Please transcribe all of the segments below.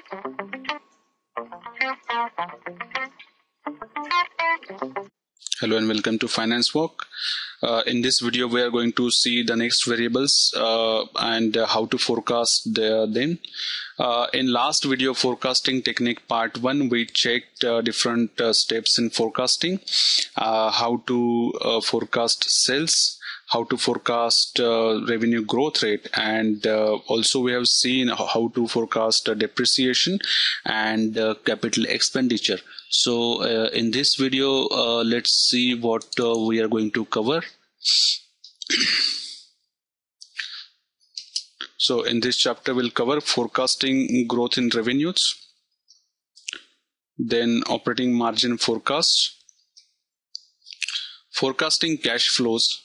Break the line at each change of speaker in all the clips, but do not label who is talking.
Hello and welcome to Finance Walk. In this video, we are going to see the next variables and how to forecast them. In last video, forecasting technique part 1, we checked different steps in forecasting, how to forecast sales, how to forecast revenue growth rate, and also we have seen how to forecast depreciation and capital expenditure. So in this video, let's see what we are going to cover. So in this chapter, we'll cover forecasting growth in revenues, then operating margin forecast, forecasting cash flows,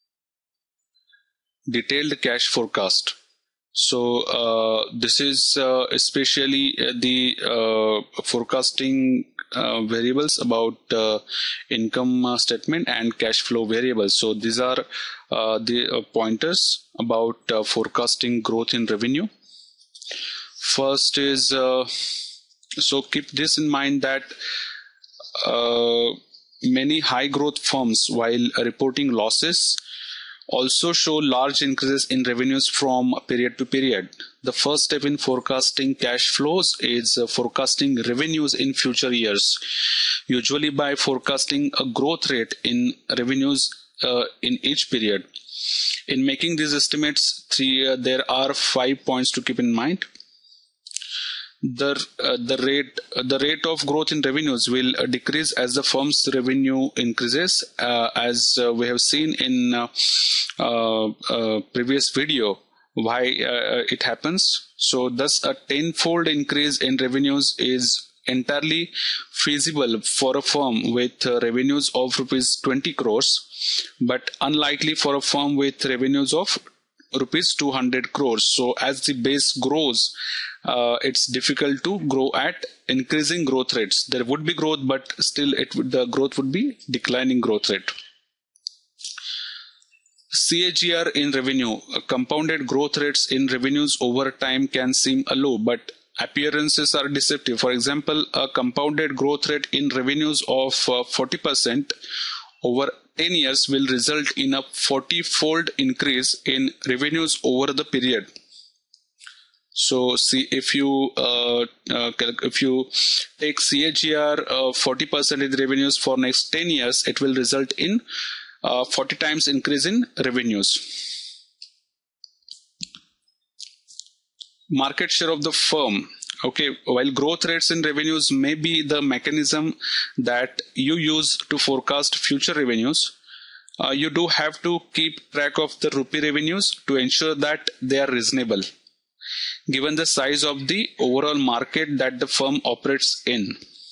detailed cash forecast. So this is especially the forecasting variables about income statement and cash flow variables. So these are the pointers about forecasting growth in revenue. First is, so keep this in mind that many high growth firms, while reporting losses, also show large increases in revenues from period to period. The first step in forecasting cash flows is forecasting revenues in future years, usually by forecasting a growth rate in revenues in each period. In making these estimates, there are 5 points to keep in mind. The rate of growth in revenues will decrease as the firm's revenue increases, as we have seen in previous video why it happens. So thus a tenfold increase in revenues is entirely feasible for a firm with revenues of rupees 20 crores, but unlikely for a firm with revenues of rupees 200 crores. So as the base grows, it's difficult to grow at increasing growth rates. There would be growth, but still the growth would be declining growth rate. CAGR in revenue, compounded growth rates in revenues over time can seem low, but appearances are deceptive. For example, a compounded growth rate in revenues of 40% over 10 years will result in a 40-fold increase in revenues over the period. So see, if you take CAGR 40% in revenues for next 10 years, it will result in 40 times increase in revenues. Market share of the firm. Okay, while growth rates in revenues may be the mechanism that you use to forecast future revenues, you do have to keep track of the rupee revenues to ensure that they are reasonable, given the size of the overall market that the firm operates in.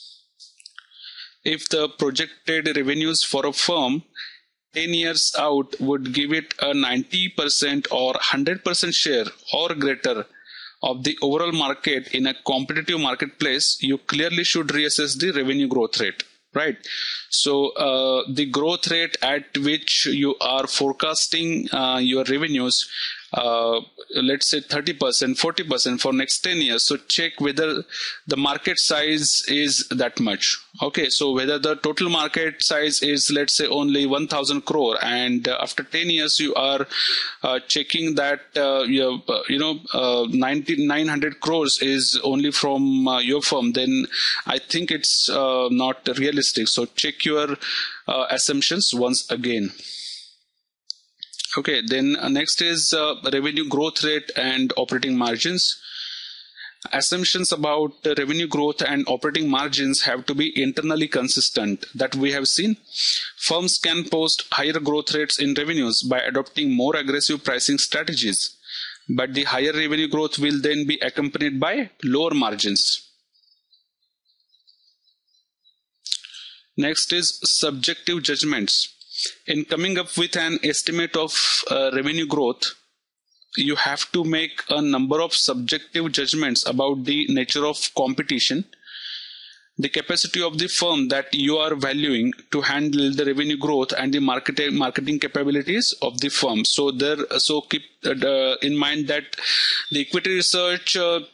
If the projected revenues for a firm 10 years out would give it a 90% or 100% share or greater of the overall market in a competitive marketplace, you clearly should reassess the revenue growth rate, right? So the growth rate at which you are forecasting your revenues, let's say 30%, 40% for next 10 years. So check whether the market size is that much. Okay, so whether the total market size is, let's say, only 1,000 crore, and after 10 years you are checking that 900 crores is only from your firm, then I think it's not realistic. So check your assumptions once again. Okay, then next is revenue growth rate and operating margins. Assumptions about revenue growth and operating margins have to be internally consistent. That we have seen. Firms can post higher growth rates in revenues by adopting more aggressive pricing strategies, but the higher revenue growth will then be accompanied by lower margins. Next is subjective judgments. In coming up with an estimate of revenue growth, you have to make a number of subjective judgments about the nature of competition, the capacity of the firm that you are valuing to handle the revenue growth and the marketing capabilities of the firm. So keep in mind that the equity research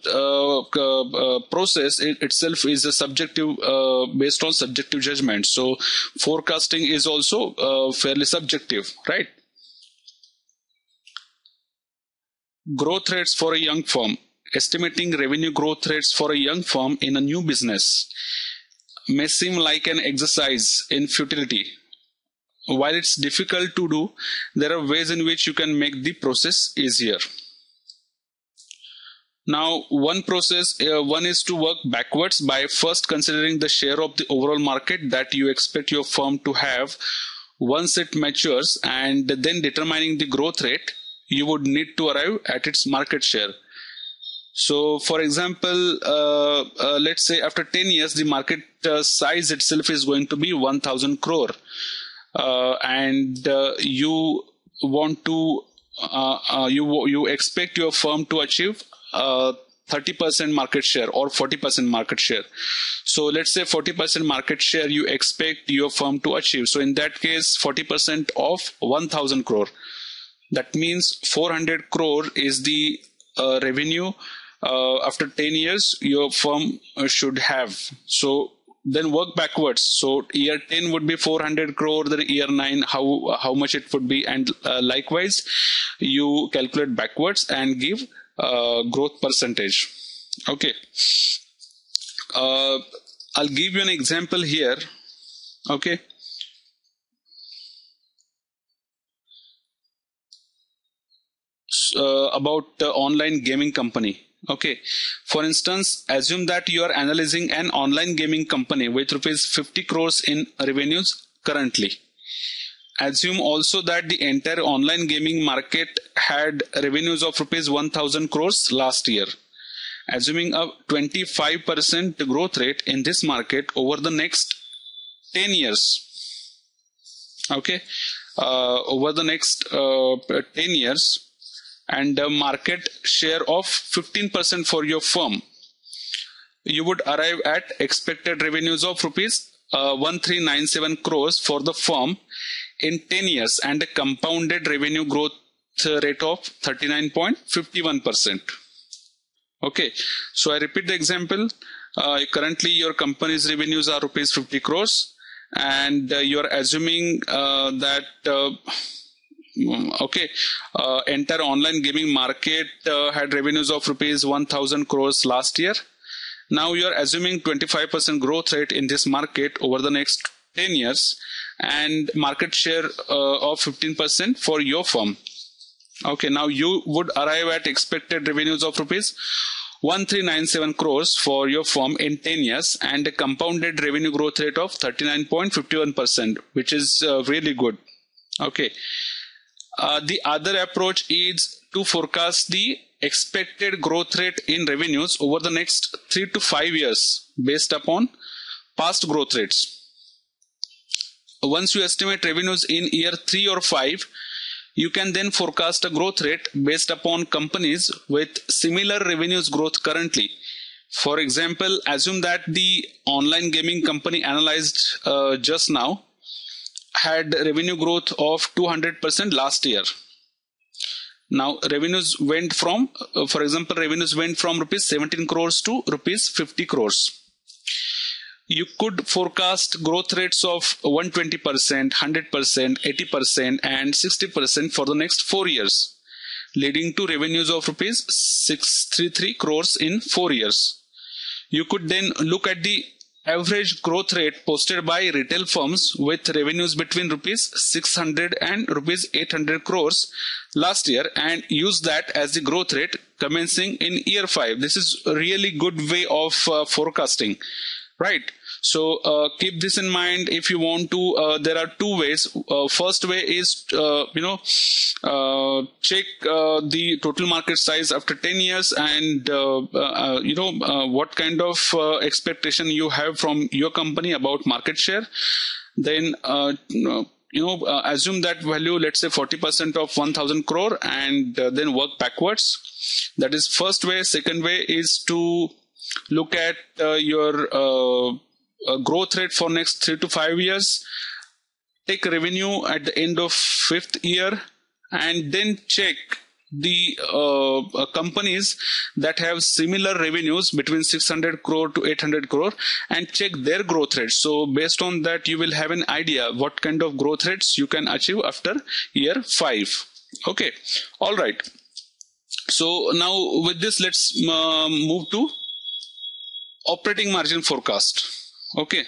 process itself is a subjective, based on subjective judgment. So forecasting is also fairly subjective, right? Growth rates for a young firm. Estimating revenue growth rates for a young firm in a new business may seem like an exercise in futility. While it's difficult to do, there are ways in which you can make the process easier. Now, one is to work backwards by first considering the share of the overall market that you expect your firm to have once it matures, and then determining the growth rate you would need to arrive at its market share. So, for example, let's say after 10 years, the market size itself is going to be 1,000 crore. And you want to, you expect your firm to achieve 30% market share or 40% market share. So let's say 40% market share you expect your firm to achieve. So in that case, 40% of 1,000 crore. That means 400 crore is the revenue after 10 years your firm should have. So then work backwards. So year 10 would be 400 crore, then year 9 how much it would be, and likewise you calculate backwards and give growth percentage. Okay, I'll give you an example here. Okay, about online gaming company. Okay, for instance, assume that you are analyzing an online gaming company with rupees 50 crores in revenues currently. Assume also that the entire online gaming market had revenues of rupees 1,000 crores last year. Assuming a 25% growth rate in this market over the next 10 years. Okay, over the next 10 years. And a market share of 15% for your firm, you would arrive at expected revenues of rupees 1397 crores for the firm in 10 years and a compounded revenue growth rate of 39.51%. Okay, so I repeat the example. Currently your company's revenues are rupees 50 crores and you are assuming that entire online gaming market had revenues of rupees 1,000 crores last year. Now you are assuming 25% growth rate in this market over the next 10 years and market share of 15% for your firm. Okay, now you would arrive at expected revenues of rupees 1397 crores for your firm in 10 years and a compounded revenue growth rate of 39.51%, which is really good. Okay. The other approach is to forecast the expected growth rate in revenues over the next 3 to 5 years based upon past growth rates. Once you estimate revenues in year 3 or 5, you can then forecast a growth rate based upon companies with similar revenues growth currently. For example, assume that the online gaming company analyzed just now had revenue growth of 200% last year. Now revenues went from, for example, revenues went from rupees 17 crores to rupees 50 crores. You could forecast growth rates of 120%, 100%, 80% and 60% for the next 4 years, leading to revenues of rupees 633 crores in 4 years. You could then look at the average growth rate posted by retail firms with revenues between rupees 600 and rupees 800 crores last year and use that as the growth rate commencing in year 5. This is a really good way of forecasting, right? So keep this in mind if you want to. There are two ways. First way is check the total market size after 10 years and what kind of expectation you have from your company about market share. Then assume that value, let's say 40% of 1,000 crore, and then work backwards. That is first way. Second way is to look at your growth rate for next 3 to 5 years, take revenue at the end of 5th year, and then check the companies that have similar revenues between 600 crore to 800 crore and check their growth rates. So based on that, you will have an idea what kind of growth rates you can achieve after year 5. Okay, all right. So now with this, let's move to operating margin forecast. Okay.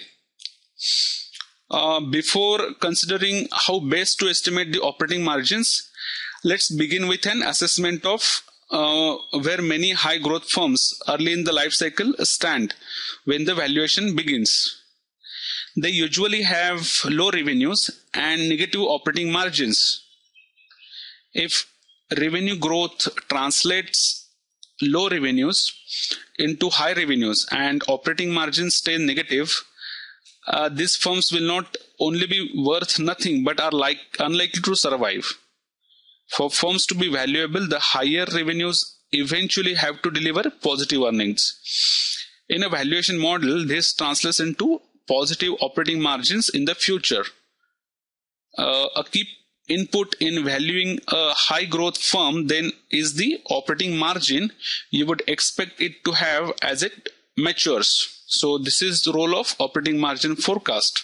Before considering how best to estimate the operating margins, let's begin with an assessment of where many high growth firms early in the life cycle stand when the valuation begins. They usually have low revenues and negative operating margins. If revenue growth translates low revenues into high revenues and operating margins stay negative, these firms will not only be worth nothing but are unlikely to survive. For firms to be valuable, the higher revenues eventually have to deliver positive earnings. In a valuation model, this translates into positive operating margins in the future. A key input in valuing a high growth firm then is the operating margin you would expect it to have as it matures. So this is the role of operating margin forecast.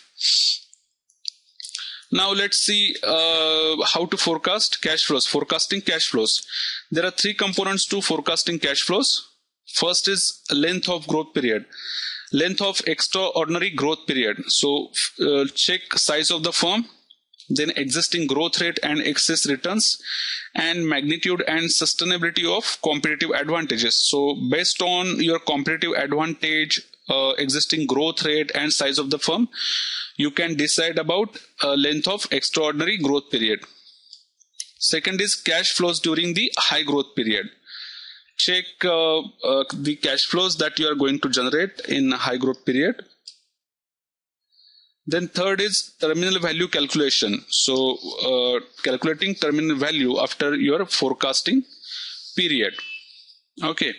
Now let's see how to forecast cash flows. Forecasting cash flows. There are 3 components to forecasting cash flows. First is length of growth period. Length of extraordinary growth period. So check size of the firm, then existing growth rate and excess returns, and magnitude and sustainability of competitive advantages. So based on your competitive advantage, existing growth rate and size of the firm, you can decide about length of extraordinary growth period. Second is cash flows during the high growth period. Check the cash flows that you are going to generate in high growth period. Then third is terminal value calculation. So calculating terminal value after your forecasting period. Okay.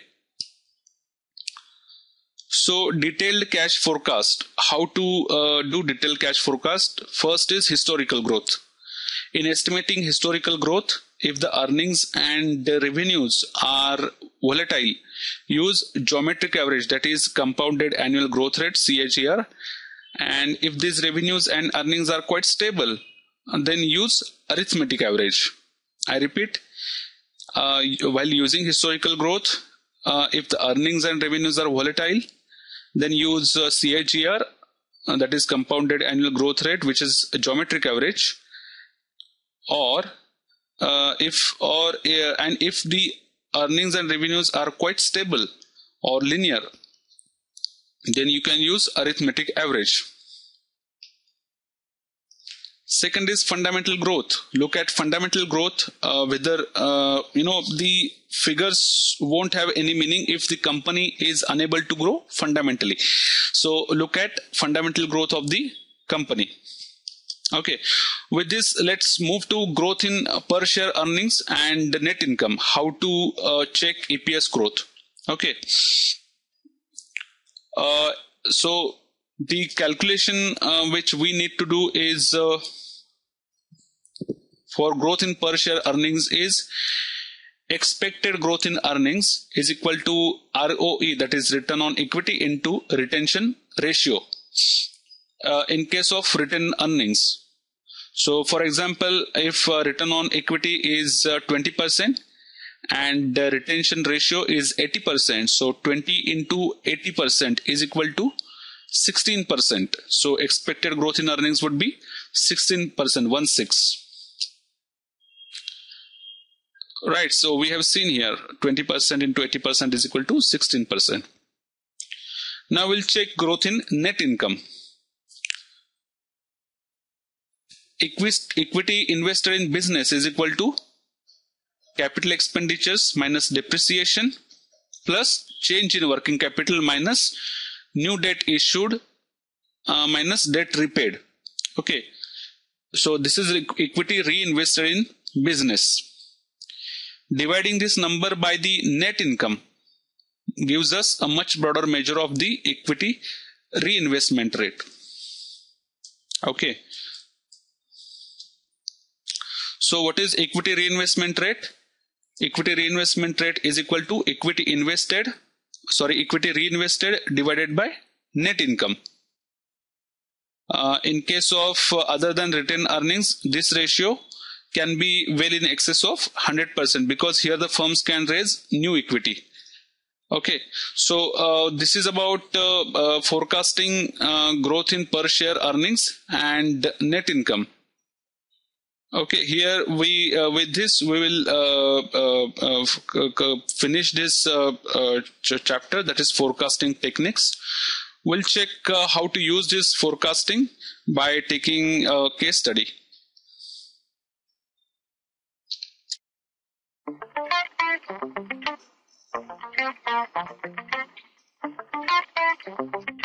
So detailed cash forecast. How to do detailed cash forecast? First is historical growth. In estimating historical growth, if the earnings and the revenues are volatile, use geometric average, that is compounded annual growth rate, CAGR. And if these revenues and earnings are quite stable, then use arithmetic average. I repeat, while using historical growth, if the earnings and revenues are volatile, then use CAGR, that is compounded annual growth rate, which is a geometric average. Or if the earnings and revenues are quite stable or linear, then you can use arithmetic average. Second is fundamental growth. Look at fundamental growth, whether the figures won't have any meaning if the company is unable to grow fundamentally. So look at fundamental growth of the company. Okay, with this, let's move to growth in per share earnings and net income. How to check EPS growth. Okay. So the calculation which we need to do is for growth in per share earnings is expected growth in earnings is equal to ROE, that is return on equity, into retention ratio in case of retained earnings. So for example, if return on equity is 20% and the retention ratio is 80%, so 20 into 80% is equal to 16%. So expected growth in earnings would be 16%, 16. Right, so we have seen here 20% into 80% is equal to 16%. Now we'll check growth in net income. Equity invested in business is equal to capital expenditures minus depreciation plus change in working capital minus new debt issued minus debt repaid. Okay, so this is equity reinvested in business. Dividing this number by the net income gives us a much broader measure of the equity reinvestment rate. Okay. So what is equity reinvestment rate? Equity reinvestment rate is equal to equity reinvested divided by net income. In case of other than retained earnings, this ratio can be well in excess of 100% because here the firms can raise new equity. Okay, so this is about forecasting growth in per share earnings and net income. Okay, here we with this we will finish this chapter, that is forecasting techniques. We'll check how to use this forecasting by taking a case study.